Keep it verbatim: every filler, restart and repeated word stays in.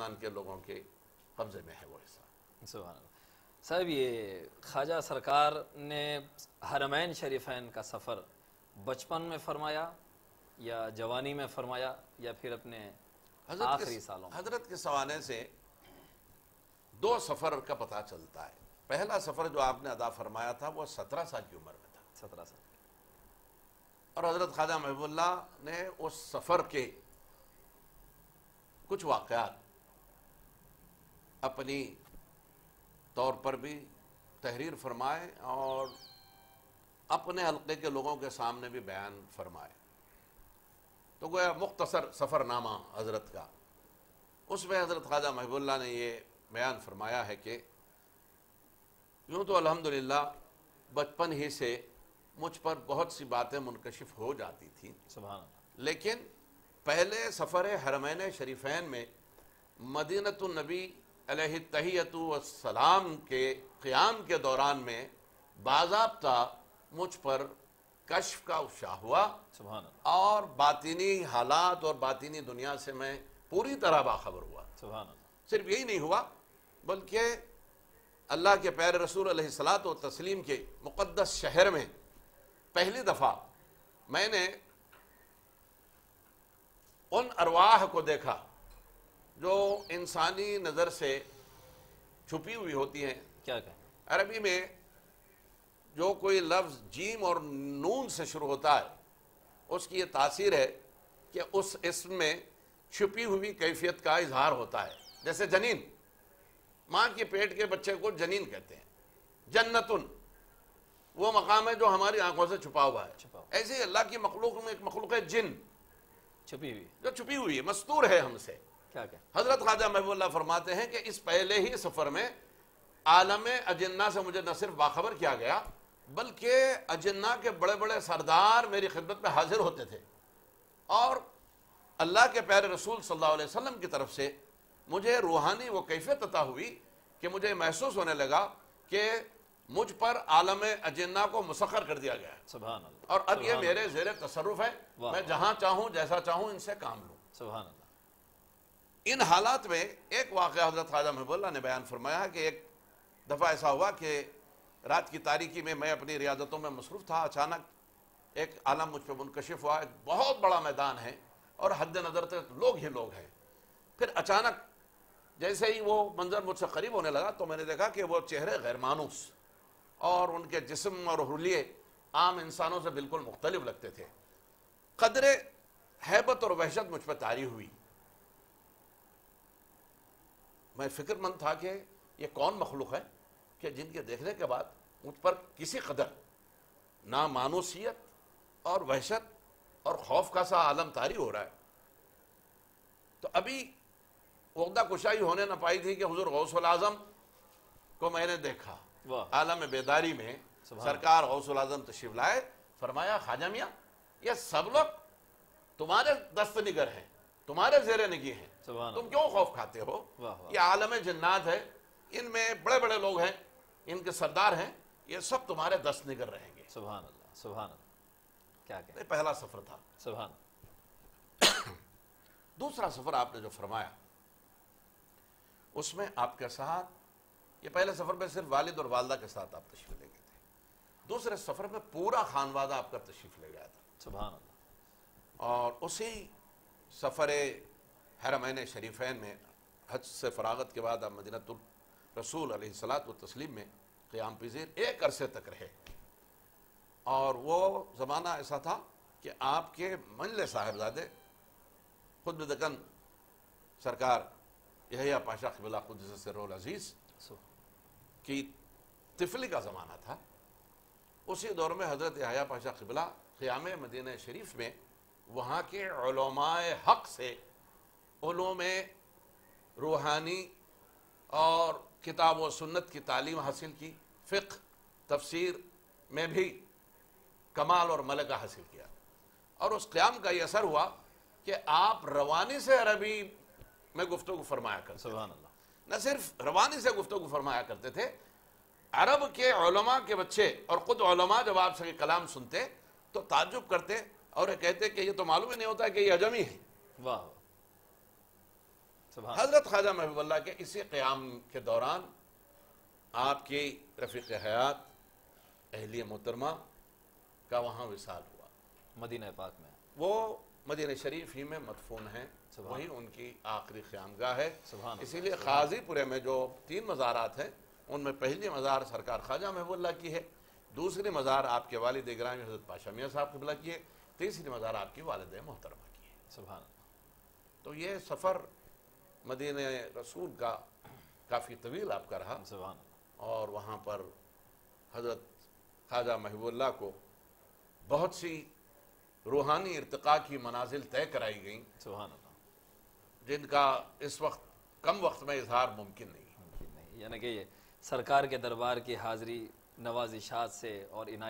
خاندان کے لوگوں کے قبضے میں ہے وہ حصہ۔ سبحان اللہ۔ صاحب یہ خواجہ سرکار نے حرمین شریفین کا سفر بچپن میں فرمایا یا جوانی میں فرمایا یا پھر اپنے آخری سالوں میں؟ حضرت کے سوانے سے دو سفر کا پتہ چلتا ہے۔ پہلا سفر جو آپ نے ادا فرمایا تھا وہ سترہ سال کی عمر میں تھا، سترہ سال، اور حضرت خواجہ محبوب اللہ نے اس سفر کے کچھ واقعات اپنی طور پر بھی تحریر فرمائے اور اپنے حلقے کے لوگوں کے سامنے بھی بیان فرمائے۔ تو گویا مختصر سفر نامہ حضرت کا، اس میں حضرت خواجہ محبوب اللہ نے یہ بیان فرمایا ہے کہ یوں تو الحمدللہ بچپن ہی سے مجھ پر بہت سی باتیں منکشف ہو جاتی تھیں، سبحان اللہ، لیکن پہلے سفر حرمین شریفین میں مدینۃ النبی علیہ التحیۃ والسلام کے قیام کے دوران میں باضابطہ مجھ پر کشف کا افشا ہوا، سبحان اللہ، اور باطنی حالات اور باطنی دنیا سے میں پوری طرح باخبر ہوا۔ سبحان اللہ، صرف یہی نہیں ہوا بلکہ اللہ کے پیارے رسول علیہ الصلاۃ والتسلیم کے مقدس شہر میں پہلی دفعہ میں نے ان ارواح کو دیکھا جو انسانی نظر سے چھپی ہوئی ہوتی ہیں۔ کیا کہیں؟ عربی میں جو کوئی لفظ جیم اور نون سے شروع ہوتا ہے اس کی یہ تاثیر ہے کہ اس اسم میں چھپی ہوئی کیفیت کا اظہار ہوتا ہے۔ جیسے جنین، ماں کے پیٹ کے بچے کو جنین کہتے ہیں۔ جنتن وہ مقام ہے جو ہماری آنکھوں سے چھپا ہوا ہے۔ چھپا ہوا۔ ایسے ہی اللہ کی مخلوق میں ایک مخلوق ہے جن، چھپی ہوئی، جو چھپی ہوئی ہے، مستور ہے ہم سے۔ کیا کہیں؟ حضرت خواجہ محبوب اللہ فرماتے ہیں کہ اس پہلے ہی سفر میں عالم اجنہ سے مجھے نہ صرف باخبر کیا گیا بلکہ اجنہ کے بڑے بڑے سردار میری خدمت میں حاضر ہوتے تھے، اور اللہ کے پیارے رسول صلی اللہ علیہ وسلم کی طرف سے مجھے روحانی وہ کیفیت عطا ہوئی کہ مجھے محسوس ہونے لگا کہ مجھ پر عالم اجنہ کو مسخر کر دیا گیا ہے، سبحان اللہ، اور اب یہ سبحان میرے زیر تصرف ہے، واہ، میں جہاں چاہوں جیسا چاہوں ان سے کام لوں۔ سبحان اللہ، ان حالات میں ایک واقعہ حضرت خواجہ محبوب اللہ نے بیان فرمایا کہ ایک دفعہ ایسا ہوا کہ رات کی تاریکی میں میں اپنی ریاضتوں میں مصروف تھا، اچانک ایک عالم مجھ پہ منکشف ہوا۔ ایک بہت بڑا میدان ہے اور حد نظر تک لوگ ہی لوگ ہیں۔ پھر اچانک جیسے ہی وہ منظر مجھ سے قریب ہونے لگا تو میں نے دیکھا کہ وہ چہرے غیر مانوس اور ان کے جسم اور حلیے عام انسانوں سے بالکل مختلف لگتے تھے۔ قدر ہیبت اور وحشت مجھ پہ طاری ہوئی۔ میں فکر مند تھا کہ یہ کون مخلوق ہے کہ جن کے دیکھنے کے بعد مجھ پر کسی قدر نامانوسیت اور وحشت اور خوف کا سا عالم طاری ہو رہا ہے۔ تو ابھی عقدہ کشائی ہونے نہ پائی تھی کہ حضور غوث العظم کو میں نے دیکھا۔ واہ، عالم بیداری میں سبحان سرکار غوث العظم تشریف لائے، فرمایا خواجہ میاں یہ سب لوگ تمہارے دست نگر ہیں، تمہارے زیر نگی ہیں، سبحان تم اللہ، کیوں خوف کھاتے ہو؟ واہ واہ، یہ عالم جنات ہے، ان میں بڑے بڑے لوگ ہیں، ان کے سردار ہیں، یہ سب تمہارے دست نگر رہیں گے۔ سبحان اللہ، سبحان اللہ، کیا کہیں؟ یہ پہلا سفر تھا۔ سبحان، دوسرا سفر آپ نے جو فرمایا اس میں آپ کے ساتھ، یہ پہلے سفر میں صرف والد اور والدہ کے ساتھ آپ تشریف لے گئے تھے، دوسرے سفر میں پورا خانوادہ آپ کا تشریف لے گیا تھا، سبحان اللہ، اور اسی سفر حرمین شریفین میں حج سے فراغت کے بعد آپ مدینۃ الرسول علیہ الصلاۃ والتسلیم میں قیام پذیر ایک عرصے تک رہے، اور وہ زمانہ ایسا تھا کہ آپ کے منجلے صاحبزادے خود بدکن سرکار یحییٰ پاشا قبلہ قدس سرہ العزیز کی طفلی کا زمانہ تھا۔ اسی دور میں حضرت یحییٰ پاشا قبلہ قیام مدینہ شریف میں وہاں کے علماء حق سے علوم روحانی اور کتاب و سنت کی تعلیم حاصل کی، فقہ تفسیر میں بھی کمال اور ملکہ حاصل کیا، اور اس قیام کا یہ اثر ہوا کہ آپ روانی سے عربی میں گفتگو فرمایا کرتے تھے۔ سبحان اللہ، نہ صرف روانی سے گفتگو فرمایا کرتے تھے، عرب کے علماء کے بچے اور خود علماء جب آپ سے کلام سنتے تو تعجب کرتے اور یہ کہتے کہ یہ تو معلوم ہی نہیں ہوتا کہ یہ عجمی ہے۔ واہ، سبحان حضرت خواجہ محبوب اللہ کے اسی قیام کے دوران آپ کی رفیق حیات اہلیہ محترمہ کا وہاں وصال ہوا، مدینہ پاک میں، وہ مدینہ شریف ہی میں مدفون ہیں، سبحان وہی ان کی آخری قیامگاہ ہے۔ سبحان اسی لیے قاضی پورے میں جو تین مزارات ہیں ان میں پہلی مزار سرکار خواجہ محبوب اللہ کی ہے، دوسری مزار آپ کے والد گرامی حضرت پاشا میاں صاحب قبلہ کی ہے، تیسری مزار آپ کی والد محترمہ کی ہے۔ سبحان تو یہ سفر مدینہ رسول کا کافی طویل آپ کا رہا، سبحان اور وہاں پر حضرت خواجہ محبوب اللہ کو بہت سی روحانی ارتقاء کی منازل طے کرائی گئیں سبحان اللہ، جن کا اس وقت کم وقت میں اظہار ممکن نہیں ہے۔ ممکن نہیں، یعنی کہ یہ سرکار کے دربار کی حاضری نوازشات سے اور عنایت